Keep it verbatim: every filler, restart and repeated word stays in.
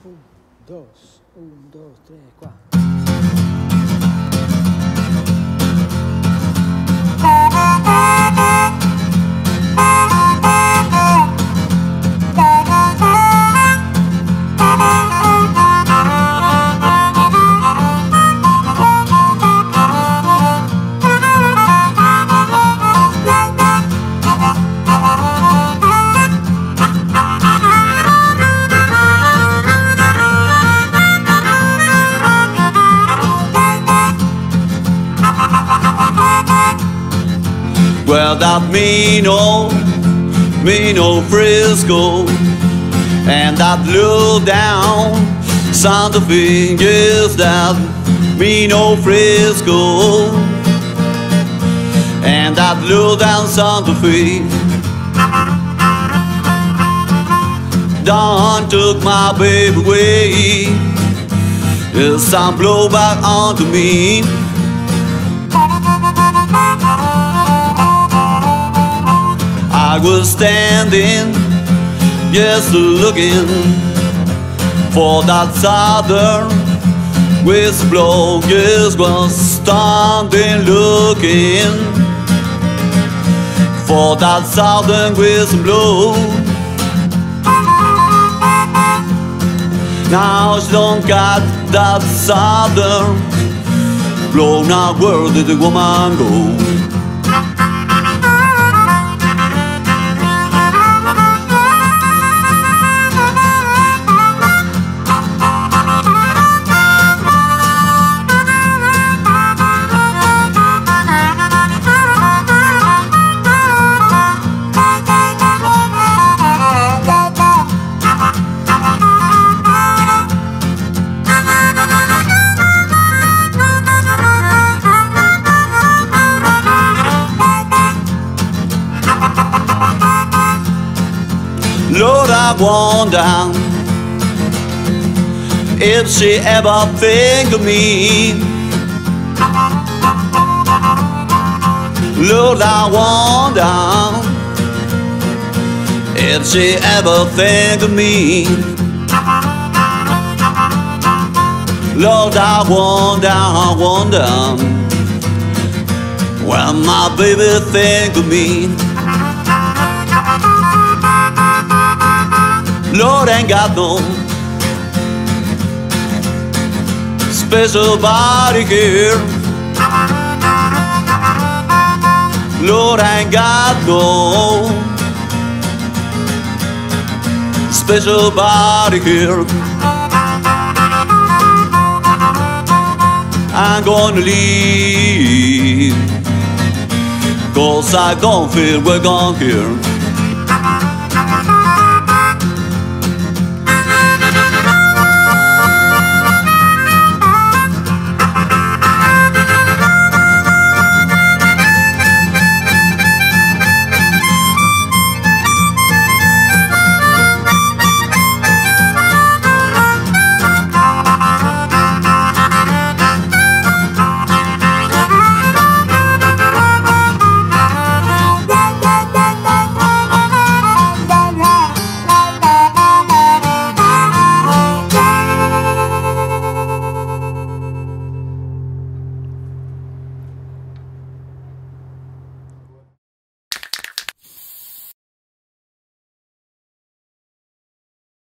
Un, dos, un, dos, tres, cuatro. Well, that Mino, Mino Frisco, and that low down Santa Fe, yes, that Mino Frisco, and that low down Santa Fe. Dawn took my baby away, the sun blew back onto me. I was standing, just looking for that southern whistle blow. Just was standing looking for that southern whistle blow. Now she don't got that southern blow. Now where did the woman go? Lord, I wonder if she ever think of me. Lord, I wonder if she ever think of me. Lord, I wonder, I wonder when my baby think of me. Lord, ain't got no special body here. Lord, ain't got no special body here. I'm gonna leave, 'cause I don't feel we're gone here.